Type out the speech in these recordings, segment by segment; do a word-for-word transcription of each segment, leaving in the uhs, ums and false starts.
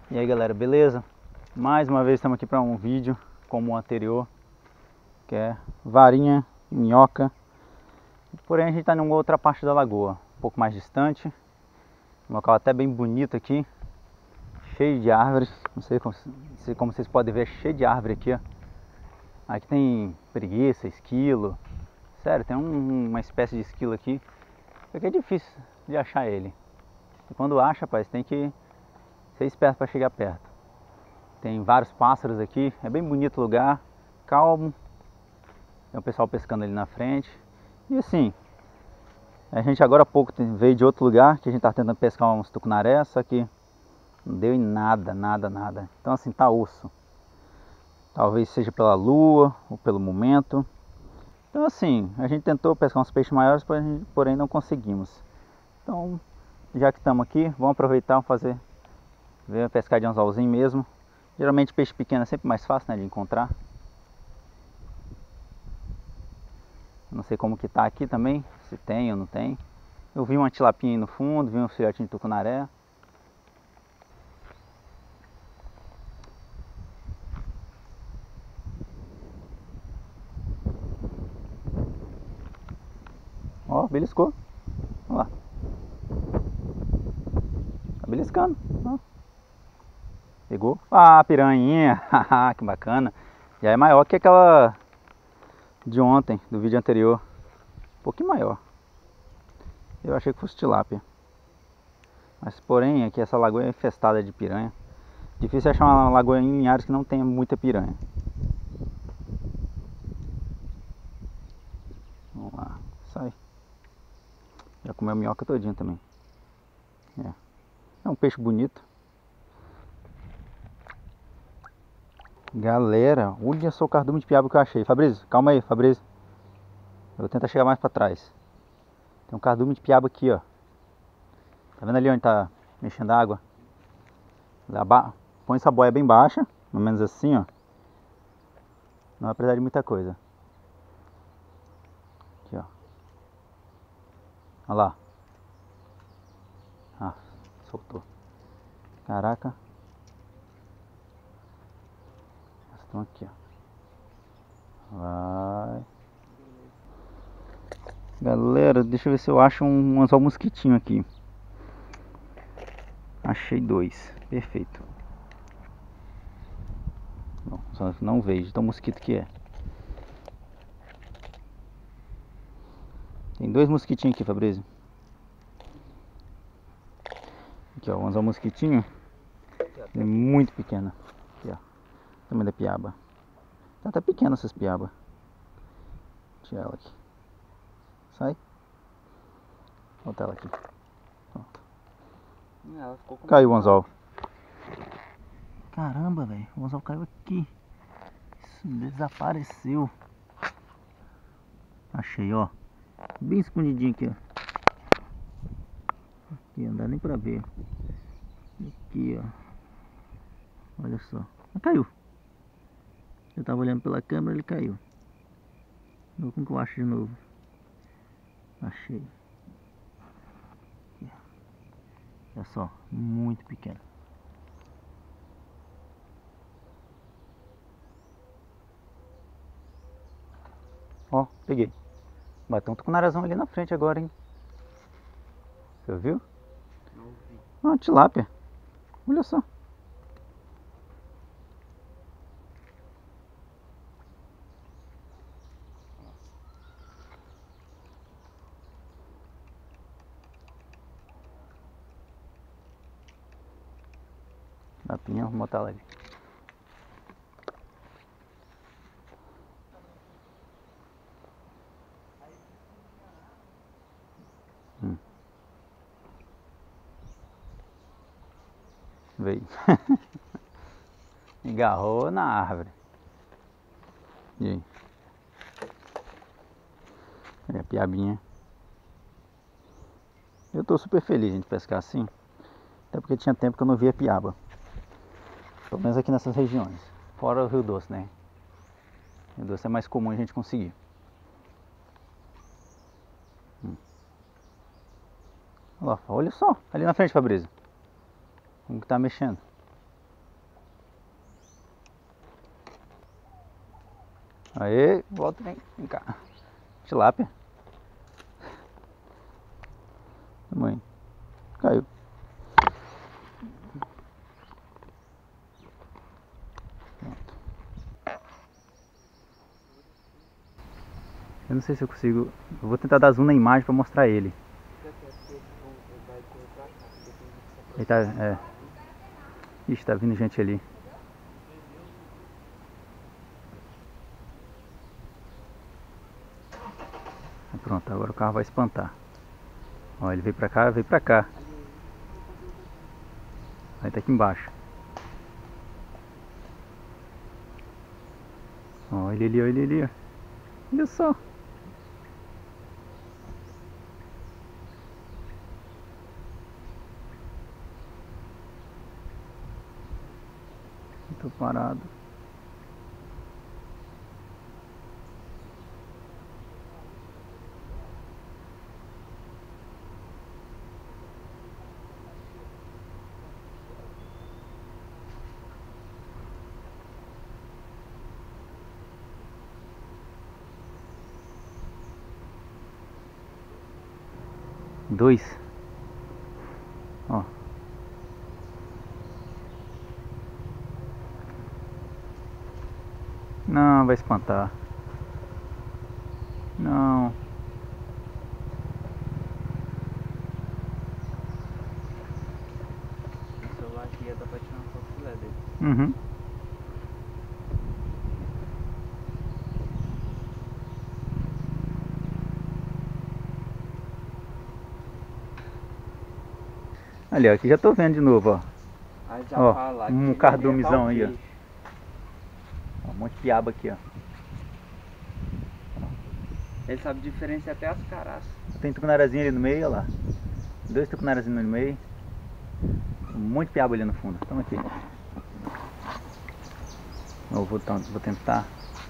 E aí galera, beleza? Mais uma vez estamos aqui para um vídeo como o anterior, que é varinha e minhoca. Porém a gente está em uma outra parte da lagoa, um pouco mais distante. Um local até bem bonito aqui, cheio de árvores. Não sei como, como vocês podem ver, é cheio de árvore aqui, ó. Aqui tem preguiça, esquilo. Sério, tem um, uma espécie de esquilo aqui. Só que é difícil de achar ele. E quando acha, rapaz, tem que ser esperto para chegar perto. Tem vários pássaros aqui, é bem bonito o lugar, calmo. Tem o pessoal pescando ali na frente. E assim, a gente agora há pouco veio de outro lugar, que a gente tá tentando pescar uns tucunaré, só que não deu em nada, nada, nada. Então assim, tá osso. Talvez seja pela lua ou pelo momento. Então assim, a gente tentou pescar uns peixes maiores, porém não conseguimos. Então, já que estamos aqui, vamos aproveitar e fazer, ver pescar de anzolzinho mesmo. Geralmente peixe pequeno é sempre mais fácil, né, de encontrar. Não sei como que tá aqui também, se tem ou não tem. Eu vi uma tilapinha aí no fundo, vi um filhotinho de tucunaré. Ó, beliscou. Olha lá. Tá beliscando. Ó. Pegou. Ah, piranhinha. Que bacana. Já é maior que aquela de ontem, do vídeo anterior. Um pouquinho maior. Eu achei que fosse tilápia. Mas porém, aqui essa lagoa é infestada de piranha. Difícil achar uma lagoa em Linhares que não tenha muita piranha. Vamos lá, sai. Já comeu a minhoca todinha também. É. É um peixe bonito. Galera, olha só o cardume de piaba que eu achei. Fabrício, calma aí, Fabrício. Eu vou tentar chegar mais pra trás. Tem um cardume de piaba aqui, ó. Tá vendo ali onde tá mexendo a água? Põe essa boia bem baixa, mais ou menos assim, ó. Não vai precisar de muita coisa. Aqui, ó. Olha lá. Ah, soltou. Caraca. Estão aqui, ó. Vai. Galera, deixa eu ver se eu acho um anzol mosquitinho aqui. Achei dois. Perfeito. Não, só não vejo tão mosquito que é. Tem dois mosquitinhos aqui, Fabrício. Aqui, ó, o anzol mosquitinho. Ele é muito pequeno. Aqui, ó. O tamanho da piaba. Tá até pequena essas piabas. Tira ela aqui. Sai. Vou botar ela aqui. Pronto. Ela ficou com caiu o anzol. Caramba, velho. O anzol caiu aqui. Isso desapareceu. Achei, ó. Bem escondidinho aqui, ó. Aqui, não dá nem pra ver. Aqui, ó. Olha só. Ah, caiu. Eu tava olhando pela câmera, ele caiu. Vou como que eu acho de novo. Achei. Aqui. Olha só, muito pequeno. Ó, peguei. Bateu um tucunarazão ali na frente agora, hein? Você viu? Não vi. Ah, tilápia. Olha só. Lapinha, vou botar ela ali. Hum. Veio. Engarrou na árvore. E aí? É a piabinha. Eu tô super feliz de pescar assim. Até porque tinha tempo que eu não via piaba. Pelo menos aqui nessas regiões. Fora o Rio Doce, né? O Rio Doce é mais comum a gente conseguir. Hum. Olha lá, olha só, ali na frente, Fabrício. Como que tá mexendo? Aê, volta, vem, vem cá. Tilápia. Mãe, caiu. Eu não sei se eu consigo. Eu vou tentar dar zoom na imagem para mostrar ele. Ele tá. É. Ixi, tá vindo gente ali. Pronto, agora o carro vai espantar. Ó, ele veio pra cá, veio pra cá. Aí tá aqui embaixo. Ó, ele ali, ó, ele ali, ó. Olha só. Tô parado. Dois. Ó. Não, vai espantar. Não. O celular aqui ia dar pra tirar uma foto filé dele. Uhum. Ali, ó, aqui já tô vendo de novo, ó. Aí já Ó, fala um que cardumizão vai aí, ó. peixe. Ó. Um monte de piaba aqui, ó. Ele sabe diferenciar até as caraças. Tem tucunarazinho ali no meio, ó lá. Dois tucunarazinhos no meio. Um monte de piaba ali no fundo. Toma aqui. Eu vou, vou tentar.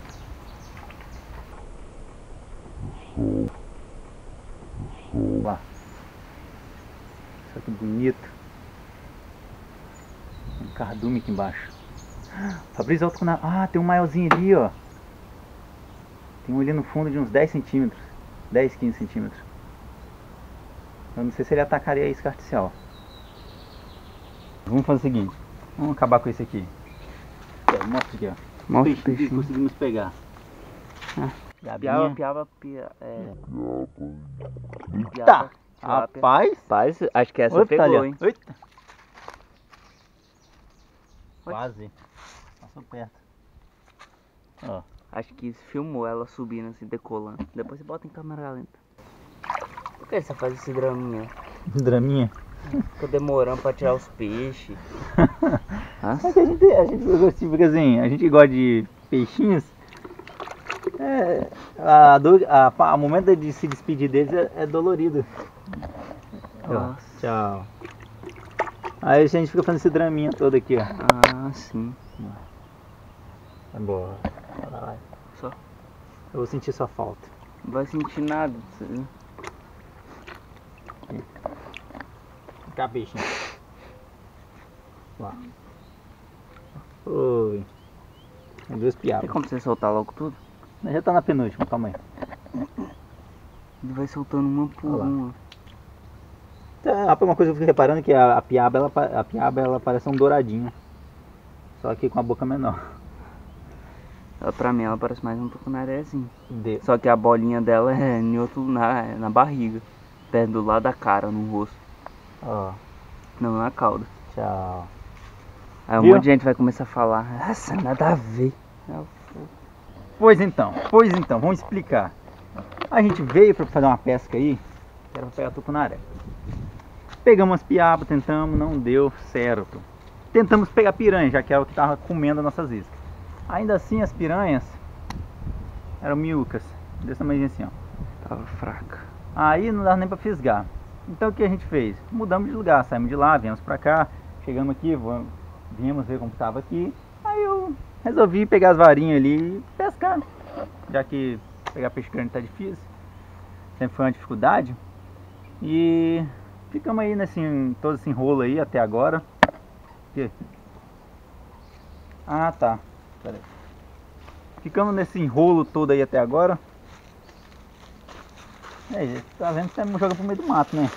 Lá. Olha que bonito. Um cardume aqui embaixo. Fabrício, alto com na... Ah, tem um maiorzinho ali, ó. Tem um ali no fundo de uns dez centímetros. dez, quinze centímetros. Eu não sei se ele atacaria a isca artificial. Vamos fazer o seguinte. Vamos acabar com esse aqui. É, mostra aqui, ó. Mostra o Peixe que peixinho. conseguimos pegar. Ah. Piabinha. Piaba, piaba, pia, é... Tá. Piaba, tilápia. Rapaz. Rapaz, acho que essa Oita, pegou, ali, ó. hein? Eita. Quase. Passou perto. Ó. Acho que filmou ela subindo assim, decolando. Depois você bota em câmera lenta. Por que você faz esse draminha? Draminha. Fica demorando pra tirar os peixes. Mas a gente, a gente gosta, porque assim, a gente gosta de peixinhos. É, a, dor, a, a, o momento de se despedir deles é, é dolorido. Ó, tchau. Aí a gente fica fazendo esse draminha todo aqui, ó. Ah, sim. Vai embora. Vai. Só. Eu vou sentir sua falta. Não vai sentir nada. Você... Cá, peixinho. Lá. Oi. Tem duas Tem piabas. como você soltar logo tudo? Já tá na penúltima, calma aí. Ele vai soltando uma por Olha lá. uma. Tá, uma coisa que eu fiquei reparando é que a, a piaba, ela, pa- a piaba ela parece um douradinho. Só que com a boca menor. Ela, pra mim ela parece mais um tucunarézinho. De... Só que a bolinha dela é em outro, na, é na barriga. Perto do lado da cara, no rosto. Ó, Não na cauda. tchau. Aí um Viu? monte de gente vai começar a falar, nossa, nada a ver. Eu, Pois então, pois então, vamos explicar. A gente veio para fazer uma pesca aí, que era pra pegar tucunaré. Pegamos as piabas, tentamos, não deu certo. Tentamos pegar piranha, já que era o que estava comendo as nossas iscas. Ainda assim as piranhas eram miúcas, desse tamanho assim, ó. tava fraca. Aí não dava nem para fisgar. Então o que a gente fez? Mudamos de lugar, saímos de lá, viemos para cá, chegamos aqui, vamos, viemos ver como estava aqui. Aí eu resolvi pegar as varinhas ali e pescar, já que pegar peixe grande tá difícil, sempre foi uma dificuldade. E ficamos aí nesse, todo esse enrolo aí até agora. Que? Ah, tá. Pera aí. ficamos nesse enrolo todo aí até agora. É, gente, tá vendo que você joga pro meio do mato, né?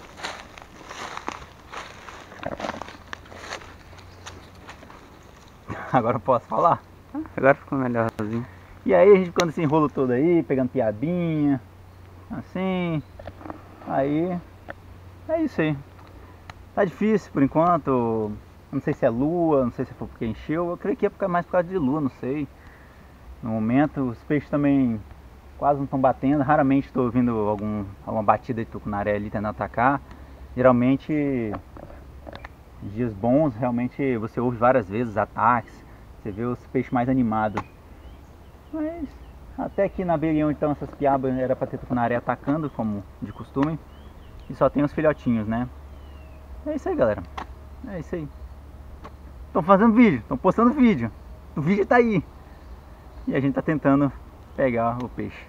Agora eu posso falar? Agora ficou melhorzinho. E aí a gente ficou nesse enrolo todo aí, pegando piabinha, assim. Aí, é isso aí. Tá difícil por enquanto. Não sei se é lua, não sei se foi porque encheu. Eu creio que é mais por causa de lua, não sei. No momento os peixes também quase não estão batendo. Raramente estou ouvindo algum, alguma batida de tucunaré ali tentando atacar. Geralmente, dias bons, realmente você ouve várias vezes ataques. Você vê os peixes mais animados. Mas até aqui na beirinha onde estão essas piabas era para ter tucunaré atacando, como de costume. E só tem os filhotinhos, né? É isso aí, galera. É isso aí. Estão fazendo vídeo, estão postando vídeo. O vídeo tá aí. E a gente tá tentando pegar o peixe.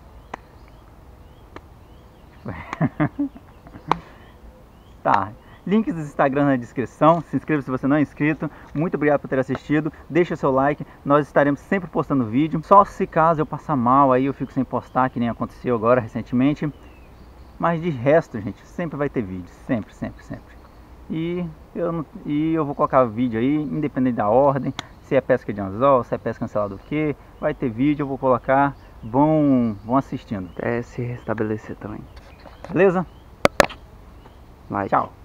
Tá. Links dos Instagram na descrição. Se inscreva se você não é inscrito. Muito obrigado por ter assistido. Deixa seu like. Nós estaremos sempre postando vídeo. Só se caso eu passar mal, aí eu fico sem postar, que nem aconteceu agora recentemente. Mas de resto, gente, sempre vai ter vídeo. Sempre, sempre, sempre. E eu, não, e eu vou colocar o vídeo aí, independente da ordem. Se é pesca de anzol, se é pesca sei lá do que. Vai ter vídeo, eu vou colocar. Vão, vão assistindo. Até se restabelecer também. Beleza? Vai. Tchau.